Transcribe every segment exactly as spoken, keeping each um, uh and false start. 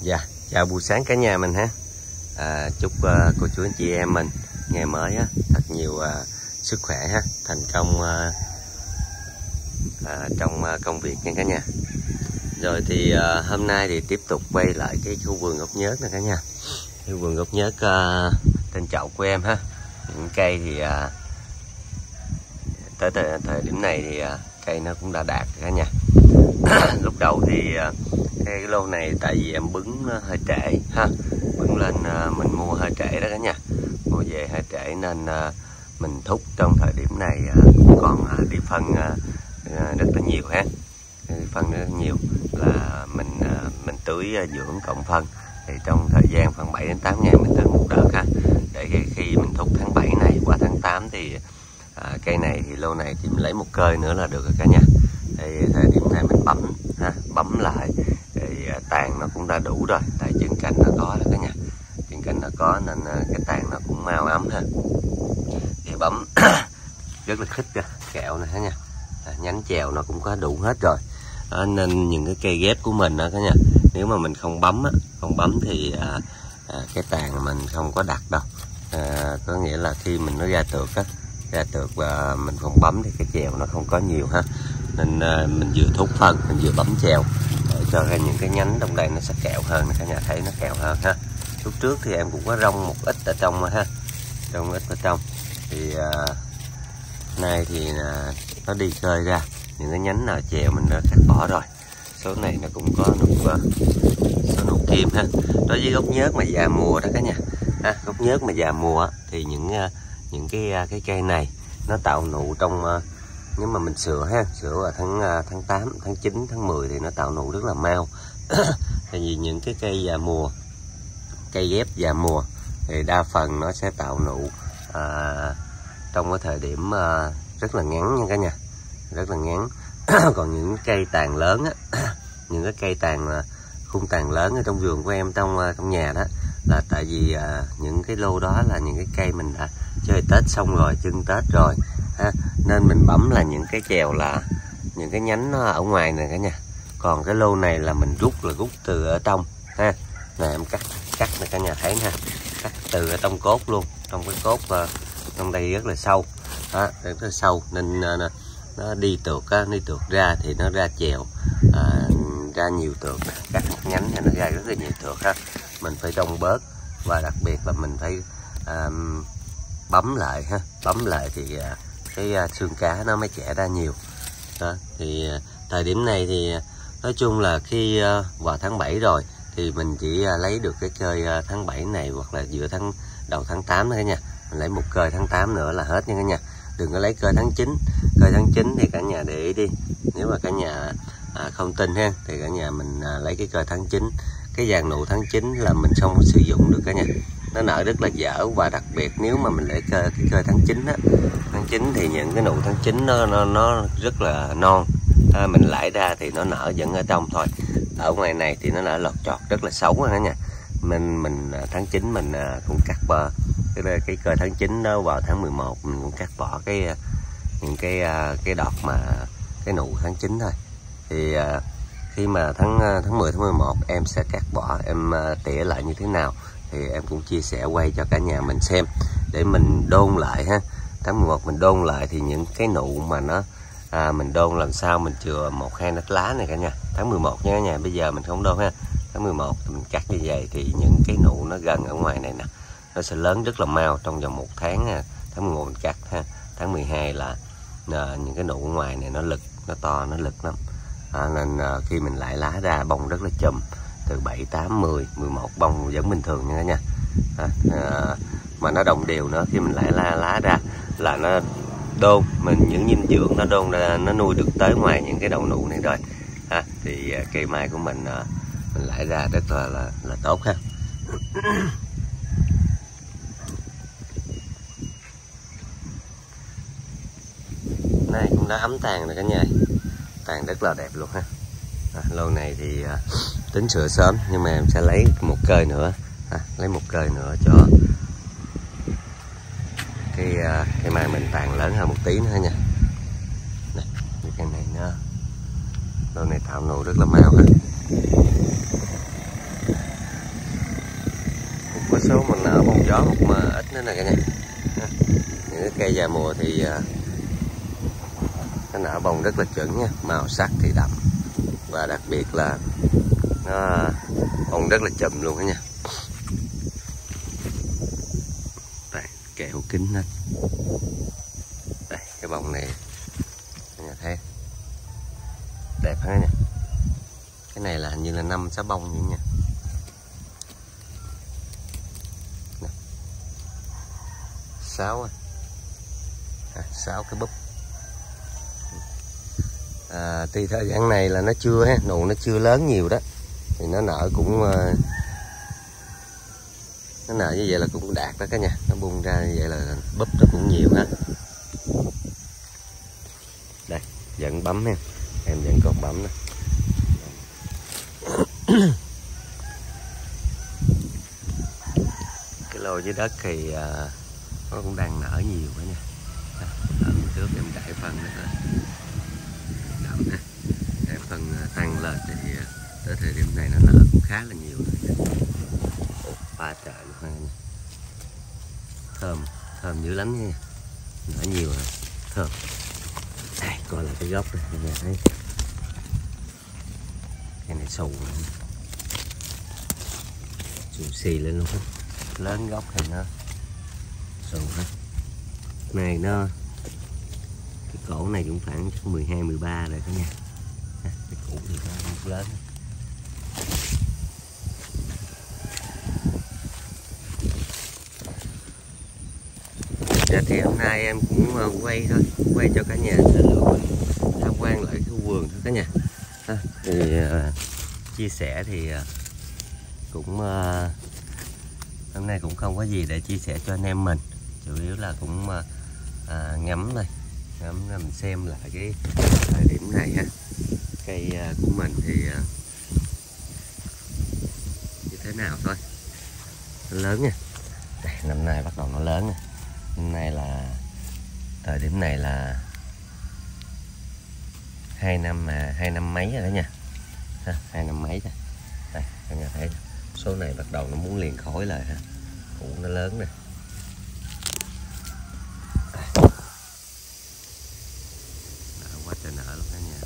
Dạ, chào buổi sáng cả nhà mình ha. À, chúc uh, cô chú anh chị em mình ngày mới á, thật nhiều uh, sức khỏe ha, thành công uh, uh, trong uh, công việc nha cả nhà. Rồi thì uh, hôm nay thì tiếp tục quay lại cái khu vườn ốc nhớt nè cả nhà. Cái vườn ốc nhớt uh, trên chậu của em ha. Những cây thì uh, tới thời, thời điểm này thì uh, cây nó cũng đã đạt cả nhà. Lúc đầu thì uh, cái lô này tại vì em bứng hơi trễ ha, bứng lên uh, mình mua hơi trễ đó cả nhà, mua về hơi trễ nên uh, mình thúc trong thời điểm này uh, cũng còn uh, đi phân uh, uh, rất là nhiều ha, đi phân rất là nhiều là mình uh, mình tưới uh, dưỡng cộng phân thì trong thời gian khoảng bảy đến tám ngày mình tưới một đợt ha, để khi, khi mình thúc tháng bảy này qua tháng tám thì uh, cây này thì lô này chỉ lấy một cơi nữa là được rồi cả nhà. Thì thời điểm này mình bấm ha, bấm lại thì tàn nó cũng đã đủ rồi, tại chân cành nó có đó cả nhà, chân cành nó có nên cái tàn nó cũng mau ấm ha. Thì bấm rất là khích kìa, kẹo này cả nhà, à, nhánh chèo nó cũng có đủ hết rồi. À, nên những cái cây ghép của mình đó cả nhà, nếu mà mình không bấm á, không bấm thì à, à, cái tàn mình không có đặt đâu. À, có nghĩa là khi mình nó ra tược á, ra tược và mình không bấm thì cái chèo nó không có nhiều ha. Nên uh, mình vừa thúc phân mình vừa bấm chèo để cho ra những cái nhánh trong đây nó sẽ kẹo hơn, cả nhà thấy nó kẹo hơn ha. Lúc trước thì em cũng có rong một ít ở trong ha, trong ít ở trong thì uh, nay thì uh, nó đi cơi ra những cái nhánh nào chèo mình đã cắt bỏ rồi. Số này nó cũng có nút uh, số nút kim ha. Đối với gốc nhớt mà già mùa đó cả nhà ha, gốc nhớt mà già mùa thì những uh, những cái uh, cái cây này nó tạo nụ trong uh, nếu mà mình sửa ha, sửa vào tháng tháng tám, tháng chín, tháng mười thì nó tạo nụ rất là mau. Tại vì những cái cây già mùa, cây ghép già mùa thì đa phần nó sẽ tạo nụ à, trong cái thời điểm à, rất là ngắn nha cả nhà, rất là ngắn. Còn những cây tàn lớn á, những cái cây tàn khung tàn lớn ở trong vườn của em trong trong nhà đó là tại vì à, những cái lô đó là những cái cây mình đã chơi Tết xong rồi, trưng Tết rồi ha, nên mình bấm là những cái chèo là những cái nhánh nó ở ngoài này cả nhà. Còn cái lô này là mình rút là rút từ ở trong ha. Nè em cắt cắt này cả nhà thấy nha, cắt từ ở trong cốt luôn, trong cái cốt uh, trong đây rất là sâu đó, rất là sâu nên uh, nó đi tược á, đi tược ra thì nó ra chèo, uh, ra nhiều tược, cắt một nhánh thì nó ra rất là nhiều tược ha. Mình phải đông bớt và đặc biệt là mình phải uh, bấm lại ha, bấm lại thì uh, cái uh, xương cá nó mới chẻ ra nhiều đó. Thì uh, thời điểm này thì uh, nói chung là khi uh, vào tháng bảy rồi thì mình chỉ uh, lấy được cái cơi uh, tháng bảy này hoặc là giữa tháng đầu tháng tám nữa cả nhà. Mình lấy một cơi tháng tám nữa là hết nha cả nhà, đừng có lấy cơi tháng chín. Cơi tháng chín thì cả nhà để ý đi, nếu mà cả nhà uh, không tin ha thì cả nhà mình uh, lấy cái cơi tháng chín. Cái dàn nụ tháng chín là mình không có sử dụng được cả nhà, nó nở rất là dở. Và đặc biệt nếu mà mình lấy cơ cái cơi tháng chín á, tháng chín thì những cái nụ tháng chín nó nó, nó rất là non à, mình lãi ra thì nó nở vẫn ở trong thôi, ở ngoài này thì nó nở lọt chọt rất là xấu đó nha. Mình mình tháng chín mình cũng cắt bỏ cái cái cơi tháng chín đó, vào tháng mười một mình cũng cắt bỏ cái những cái cái đọt mà cái nụ tháng chín thôi. Thì khi mà tháng tháng mười tháng mười một em sẽ cắt bỏ, em tỉa lại như thế nào thì em cũng chia sẻ quay cho cả nhà mình xem để mình đôn lại ha. Tháng mười một mình đôn lại thì những cái nụ mà nó à, mình đôn làm sao mình chừa một hai nách lá này cả nhà. Tháng mười một nha cả nhà, bây giờ mình không đôn ha. Tháng mười một mình cắt như vậy thì những cái nụ nó gần ở ngoài này nè, nó sẽ lớn rất là mau trong vòng một tháng ha. Tháng mười một mình cắt ha, tháng mười hai là à, những cái nụ ở ngoài này nó lực, nó to, nó lực lắm. À, nên à, khi mình lại lá ra bông rất là chùm, từ bảy, tám, mười, mười một bông vẫn bình thường nha cả nhà. À, à, mà nó đồng đều nữa, khi mình lại lá, lá ra là nó đôn, mình những dinh dưỡng nó đôn ra, nó nuôi được tới ngoài những cái đầu nụ này rồi. À, thì à, cây mai của mình à, mình lại ra rất là là, là tốt ha. Này cũng đã ấm tàn rồi cả nhà, tàn rất là đẹp luôn ha. À, lô này thì à, tính sửa sớm nhưng mà em sẽ lấy một cơi nữa, à, lấy một cơi nữa cho cái à, cái mai mình tàn lớn hơn một tí nữa nha. Này, cái này nó lô này tạo nụ rất là mau ha. có một mà ít nữa nè cả nhà. Những cái cây già mùa thì nó nở bông rất là chuẩn nha, màu sắc thì đậm và đặc biệt là nó bông rất là chùm luôn đó nha. Đây, kẹo kính hết. Đây, cái bông này cả nhà thấy đẹp hết nha. Cái này là hình như là năm sáu bông vậy nha. Sáu à, sáu cái búp. À, tuy thời gian này là nó chưa ha, nụ nó chưa lớn nhiều đó, thì nó nở cũng nó nở như vậy là cũng đạt đó cả nhà. Nó bung ra như vậy là búp nó cũng nhiều ha. Đây, vẫn bấm ha, em vẫn còn bấm đó. Cái lô dưới đất thì à, nó cũng đang nở nhiều quá nha. Ở trước em đẩy phần nữa thôi, đậm ha, để phần tăng lên thì tới thời điểm này nó nở cũng khá là nhiều rồi. Ba trời luôn ha. Thơm, thơm dữ lắm nha, nở nhiều rồi, thơm. Đây, coi lại cái gốc này, các bạn thấy cái này xù này, xù xì lên luôn hết. Lớn gốc thì nó xù hết. Này nó cái cổ này cũng khoảng mười hai mười ba rồi cả nhà. Cái củ thì nó không lớn. Dạ thì hôm nay em cũng quay thôi, quay cho cả nhà tham quan lại cái vườn thôi cả nhà. À, thì uh, chia sẻ thì uh, cũng uh, hôm nay cũng không có gì để chia sẻ cho anh em mình, chủ yếu là cũng uh, uh, ngắm thôi, ngắm mình xem lại cái thời điểm này ha. Cây uh, của mình thì uh, như thế nào thôi, nó lớn nha. Đây, năm nay bắt đầu nó lớn nha. Năm nay là thời điểm này là hai năm mà hai năm mấy rồi đó nha, ha, hai năm mấy rồi. Đây cả nhà thấy số này bắt đầu nó muốn liền khối lại ha, củ nó lớn nè. Quá trời nở luôn đó nha.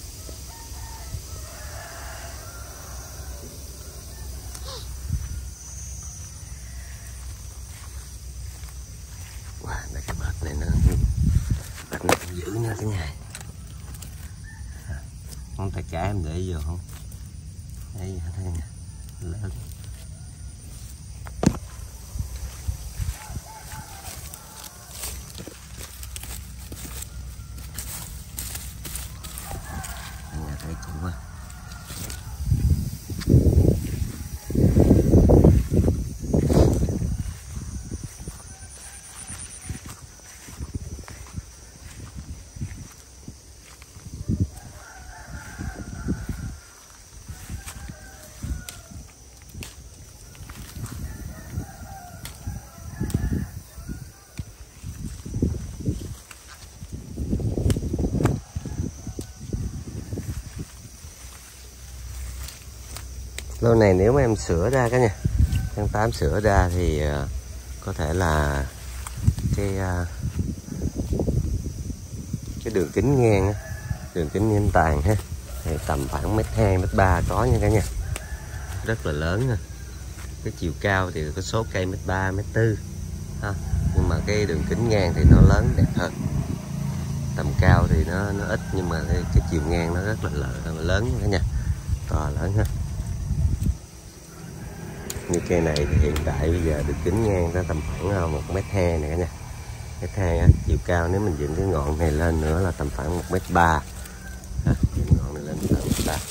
Wow, đây cái bớt này nó bớt này cũng dữ nha cả nhà. Con tay cá em để vô không? Đây thấy nè, lớn. Nhà thấy cũng quá. Lô này nếu mà em sửa ra cả nhà, tháng tám sửa ra thì uh, có thể là cái uh, cái đường kính ngang, đường kính nhân tàn ha, thì tầm khoảng mét hai mét ba có nha cả nhà, rất là lớn ha. Cái chiều cao thì có số cây mét ba mét tư ha, nhưng mà cái đường kính ngang thì nó lớn đẹp hơn. Tầm cao thì nó nó ít, nhưng mà cái, cái chiều ngang nó rất là lớn, lớn cả nhà, to lớn ha. Như cây này thì hiện tại bây giờ được kính ngang ra tầm khoảng một mét hai này cả nhà, mét hai á. Chiều cao nếu mình dựng cái ngọn này lên nữa là tầm khoảng một mét ba, dựng ngọn này lên tầm một mét ba.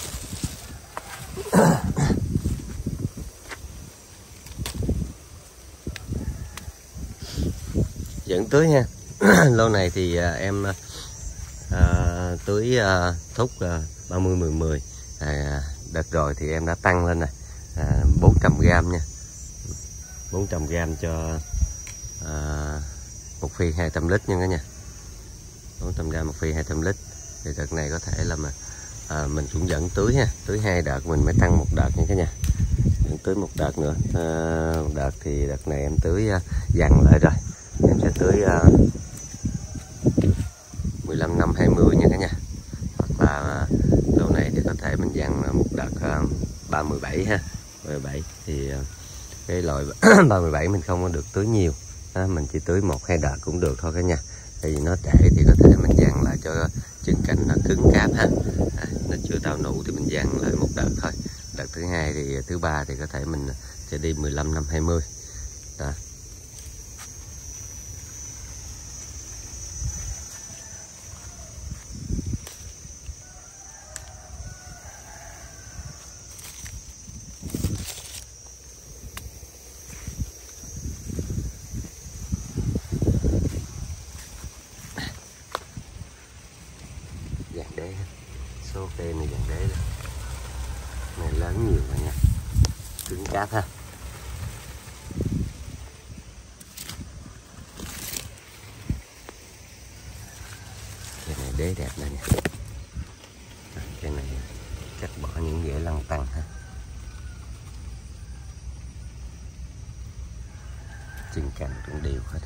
Dẫn tưới ha. Lô này thì em à, tưới à, thúc à, ba mươi mười mười. À, đợt rồi thì em đã tăng lên này. À, bốn trăm gram nha, bốn trăm gram cho à, một phi hai trăm lít nha cả nhà, bốn trăm gram một phi hai trăm lít. Thì đợt này có thể là mà à, mình cũng dẫn tưới ha, tưới hai đợt mình mới tăng một đợt nha cả nhà. Dẫn tưới một đợt nữa. À, một đợt thì đợt này em tưới uh, dặn lại rồi, em sẽ tưới uh, mười lăm năm hai mươi nha cả nhà. Hoặc là uh, lô này thì có thể mình dặn một đợt uh, ba mươi bảy ha, ba mươi bảy thì uh, cái loại ba mươi bảy mình không có được tưới nhiều, à, mình chỉ tưới một hai đợt cũng được thôi cả nhà. Tại vì nó trễ thì có thể mình dặn lại cho chân cành nó cứng cáp ha, à, nó chưa tạo nụ thì mình dặn lại một đợt thôi. Đợt thứ hai thì thứ ba thì có thể mình sẽ đi mười lăm năm hai mươi đó. Dàn đế, số cây này dàn đế này lớn nhiều rồi nha, cứng cáp ha. Cây này đế đẹp nè nha. Cây này cắt bỏ những rễ lăng tăng ha. Chân cành cũng đều hết.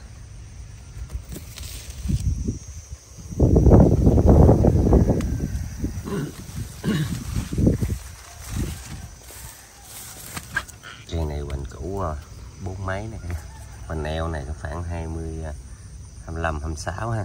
Cây này hoành cũ bốn mấy này, hoành eo này có khoảng hai mươi, hai mươi lăm, hai mươi sáu ha.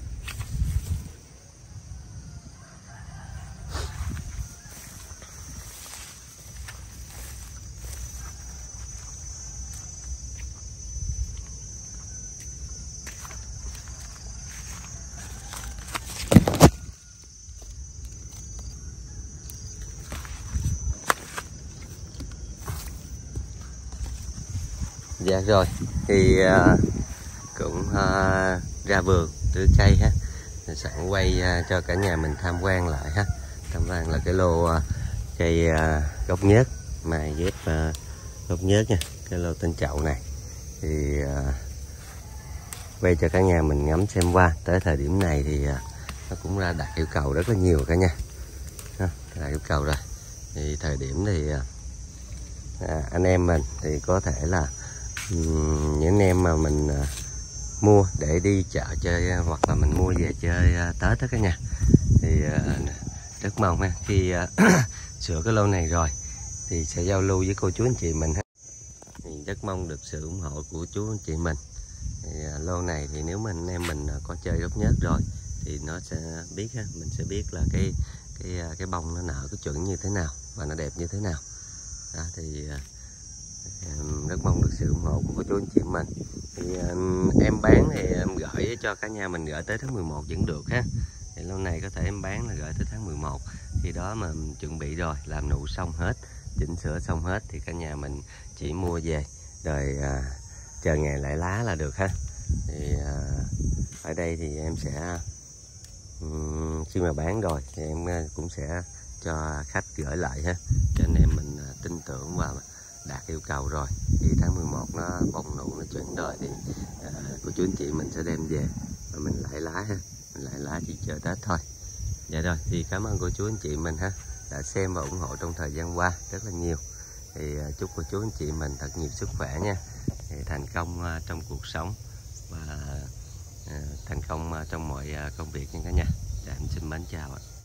Dạ rồi, thì uh, cũng uh, ra vườn tưới cây ha, sẵn quay uh, cho cả nhà mình tham quan lại ha. Tham quan là cái lô uh, cây uh, gốc nhớt, mai ghép uh, gốc nhớt nha, cái lô tên chậu này. Thì uh, quay cho cả nhà mình ngắm xem qua. Tới thời điểm này thì uh, nó cũng ra đạt yêu cầu rất là nhiều cả nhà, ha, đạt yêu cầu rồi. Thì thời điểm thì uh, à, anh em mình thì có thể là những anh em mà mình uh, mua để đi chợ chơi, uh, hoặc là mình mua về chơi uh, Tết đó cả nhà, thì uh, rất mong ha, khi uh, sửa cái lô này rồi thì sẽ giao lưu với cô chú anh chị mình ha. Thì rất mong được sự ủng hộ của chú anh chị mình. Thì uh, lô này thì nếu mình anh em mình uh, có chơi gốc nhớt rồi thì nó sẽ biết ha, mình sẽ biết là cái cái uh, cái bông nó nở cái chuẩn như thế nào và nó đẹp như thế nào đó. Thì uh, rất mong được sự ủng hộ của cô chú anh chị mình. Thì uh, em bán thì em gửi cho cả nhà mình gửi tới tháng mười một vẫn được ha. Thì lâu này có thể em bán là gửi tới tháng mười một, khi đó mà chuẩn bị rồi, làm nụ xong hết, chỉnh sửa xong hết thì cả nhà mình chỉ mua về rồi uh, chờ ngày lại lá là được ha. Thì uh, ở đây thì em sẽ um, khi mà bán rồi thì em cũng sẽ cho khách gửi lại ha, cho anh em mình uh, tin tưởng và đạt yêu cầu rồi thì tháng mười một nó bông nụ nó chuẩn rồi thì uh, cô chú anh chị mình sẽ đem về và mình lại lá ha, mình lại lá chỉ chờ Tết thôi. Dạ rồi, thì cảm ơn cô chú anh chị mình ha đã xem và ủng hộ trong thời gian qua rất là nhiều. Thì uh, chúc cô chú anh chị mình thật nhiều sức khỏe nha, thì thành công uh, trong cuộc sống và uh, thành công uh, trong mọi uh, công việc nha cả nhà. Dạ, em xin mến chào ạ.